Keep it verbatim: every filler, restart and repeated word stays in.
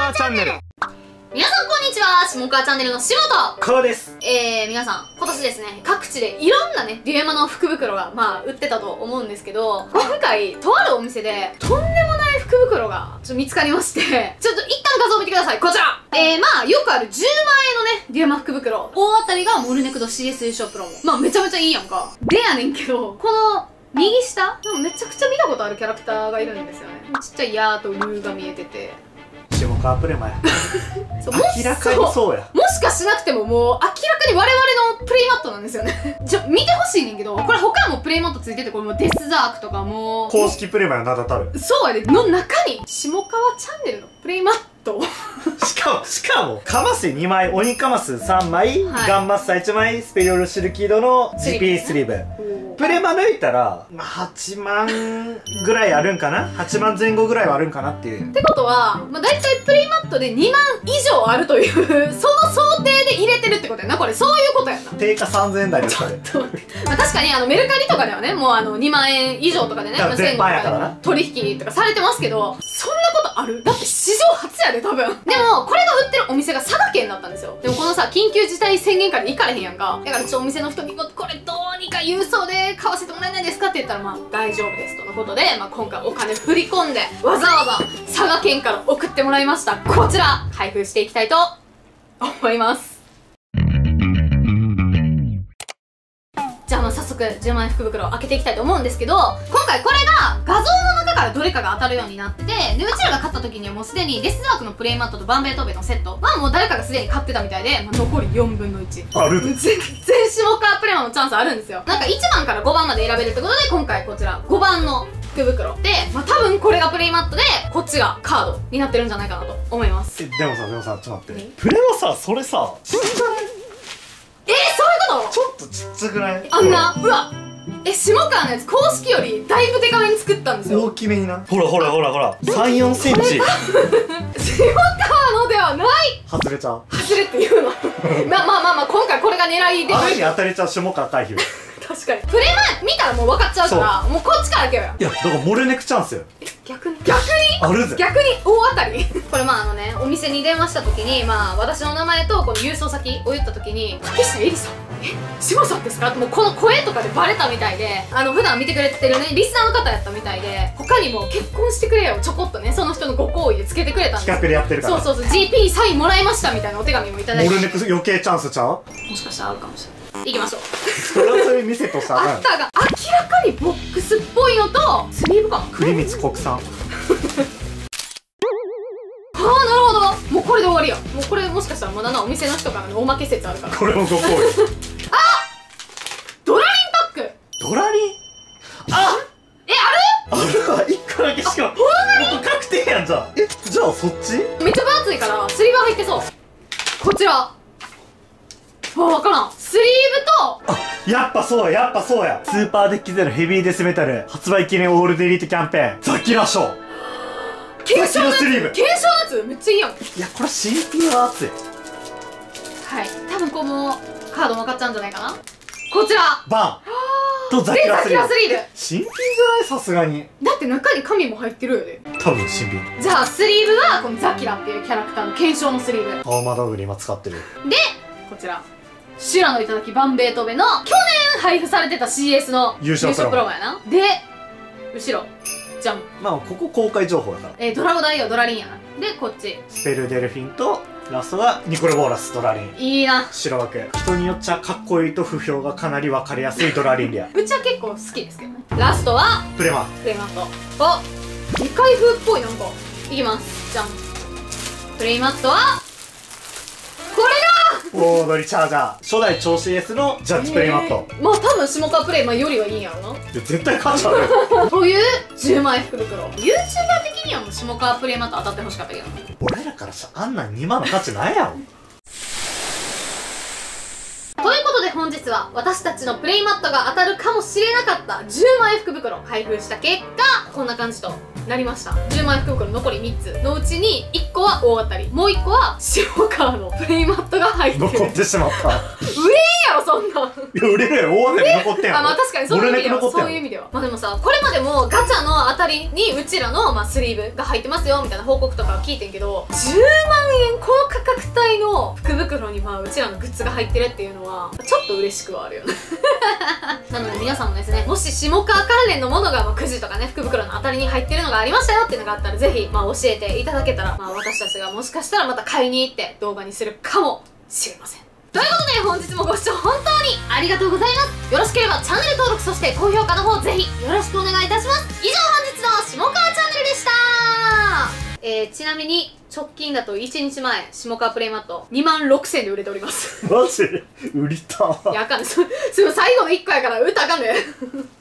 川チャンネル。 皆さんこんにちは、下川チャンネルのしもとこうです。 えー、皆さん、今年ですね、各地でいろんなね、デュエマの福袋が、まあ、売ってたと思うんですけど、今回、とあるお店で、とんでもない福袋が、ちょっと見つかりまして、ちょっと一旦画像を見てください。こちらえー、まあ、よくあるじゅうまんえんのね、デュエマ福袋。大当たりがモルネクド シーエス 優勝プロモ。まあ、めちゃめちゃいいやんか。でやねんけど、この、右下でもめちゃくちゃ見たことあるキャラクターがいるんですよね。ちっちゃいヤーとルーが見えてて。 下川プレマや。 そう明らかにそうや。 もしかしなくてももう明らかに我々のプレイマットなんですよね。ちょ、見てほしいねんけど、これ他もプレイマットついてて、これもうデスザークとかもう。 公式プレマや名だたる。 そうやで、の中に、下川チャンネルのプレイマットしかも、しかも、カマスにまい、鬼カマスさんまい、 はい、 ガンマッサいちまい、スペリオルシルキードの ジーピー スリーブ。プレマ抜いたら、まあ、はちまんぐらいあるんかな ?はち 万前後ぐらいはあるんかなっていう。 ってことは、まあ、大体プレイマットでにまん以上あるという、その想定で入れてるってことやな。これ、そういうことやな。 定価さんぜんえん台ですかね。 まあ確かに、あの、メルカリとかではね、もうあの、にまんえん以上とかでね、 だから全般やからな。 取引とかされてますけど、そんなことある？だって史上初やで、多分。でも、これが売ってるお店が佐賀県だったんですよ。でもこのさ、緊急事態宣言下で行かれへんやんか。だからちょっとお店の人に、これどうにか郵送で買わせてもらえないですかって言ったら、まあ大丈夫ですとのことで、まあ今回お金振り込んで、わざわざ佐賀県から送ってもらいました。こちら、開封していきたいと思います。じゃあまあ早速じゅうまんえん福袋を開けていきたいと思うんですけど、今回これが画像の中からどれかが当たるようになってて、で、うちらが買った時にはもうすでにデスダークのプレイマットとバンベイトーベのセットはもう誰かがすでに買ってたみたいで、まあ、残りよんぶんのいち。 ある全然下川プレマのチャンスあるんですよ。なんかいちばんからごばんまで選べるってことで、今回こちらごばんの福袋で、まあ多分これがプレイマットで、こっちがカードになってるんじゃないかなと思います。 え、でもさ、でもさ、ちょっと待って。プレマさ、それさ、ちっちゃない？ えー、そういうこと？ ちょっとちっちゃくない？ あんな、うわえ、下川のやつ公式よりだいぶデカめに作ったんですよ。 大きめにな。ほらほらほらほら。さん、よんセンチ。 下川のではない。 外れちゃう。 外れって言うの。まあまあまあまあ、今回これが狙いで。 あれに当たれちゃう下川回避。 確かに。プレマ見たらもう分かっちゃうから、もうこっちから開けようよ。 いや、だからモルネクチャンスよ。 え、逆に逆にあるぜ。 逆に大当たり。これまああのね、お店に電話した時に、まあ私の名前とこの郵送先を言った時に、竹下恵里さん、え、下さんですかってもうこの声とかでバレたみたいで、あの普段見てくれてるね、リスナーの方やったみたいで、他にも結婚してくれよ、ちょこっとね、その人のご好意でつけてくれたんですよ。 企画でやってるから。 そうそうそう、ジーピー サインもらいましたみたいなお手紙もいただいて。 モルネク余計チャンスちゃう？ もしかしたらあるかもしれない。行きましょう。 それはそれ店とさ、 あったが明らかにボックスっぽいのとスリーブか。 栗光国産。 はあ、なるほど。もうこれで終わりや。もうこれもしかしたらまだな、お店の人からのおまけ説あるから。 これもご好意。 あ、ドラリンパック。 ドラリン？あ、 え、ある？ あるわ、いっこだけしかも。ほんまに確定やんじゃん。え、じゃあそっち？ めっちゃ分厚いからスリーブ入ってそう。こちら。あ、わからん。スリーブと、 あ、やっぱそうや、やっぱそうや。スーパーデッキゼロヘビーデスメタル発売記念オールデリートキャンペーンザキラショー検証のやつ。 スリーブ検証のやつめっちゃいいやん。 いや、これ シーピー は熱い。 はい、多分このカード分かっちゃうんじゃないかな。こちらバンとザキで、ザキラスリーブ。 ラスリーブ新品じゃない？さすがに。 だって中に紙も入ってるよね。 多分新品。 じゃあスリーブはこのザキラっていうキャラクターの検証のスリーブ青マダウグに今使ってる。 で、こちら修羅の頂バンベイトーベの去年配布されてた シーエス の優勝プロモやな。で、後ろじゃん、 まあここ公開情報だから。 えー、ドラゴダイオドラリンやな。で、こっちスペルデルフィンとラストがニコルボーラスドラリン。 いいな。 白枠。人によっちゃかっこいいと不評がかなり分かりやすいドラリンリア。 うちは結構好きですけどね。ラストはプレマ。 プレイマット。あ、異界風っぽい。なんかいきます。じゃん。プレイマットはこれだ。 オードリチャージャー初代超 シーエス のジャッジプレイマット。 えー、まあ多分下川プレイマよりはいいんやろな。 いや絶対価値ある。 というじゅうまんえん福袋。 ユーチューバー 的にはもう下川プレイマット当たってほしかったけどね。 俺らからしたらあんなんにまんの価値ないやろ。 ということで本日は私たちのプレイマットが当たるかもしれなかったじゅうまんえん福袋を開封した結果、こんな感じとなりました。じゅうまんえん福袋残りみっつのうちにいっこは大当たり、もういっこは下川のプレイマットが入ってる。 残ってしまった。 売れんやろそんなん。 いや売れるやろ、大当たり残ってんやろ。 あ、まあ確かにそういう意味では、 ボルネック残ってんやろ。 そういう意味では。まあでもさ、これまでもガチャの当たりにうちらの、まあ、スリーブが入ってますよみたいな報告とか聞いてんけど、じゅうまんえんこの価格帯の福袋にまあうちらのグッズが入ってるっていうのはちょっと嬉しくはあるよねなので皆さんもですね、もし下川関連のものが、まあ、くじとかね福袋の当たりに入ってるのがありましたよっていうのがあったら、ぜひ、まあ、教えていただけたら、まあ、私たちがもしかしたらまた買いに行って動画にするかもしれません。ということで本日もご視聴本当にありがとうございます。よろしければチャンネル登録、そして高評価の方ぜひよろしくお願いいたします。以上本日の下川チャンネルでした。えー、ちなみに直近だといちにちまえ下川プレイマットにまんろくせんで売れております。 マジで売りた。 いや、あかんね。そその最後のいっこやから売ったらあかんね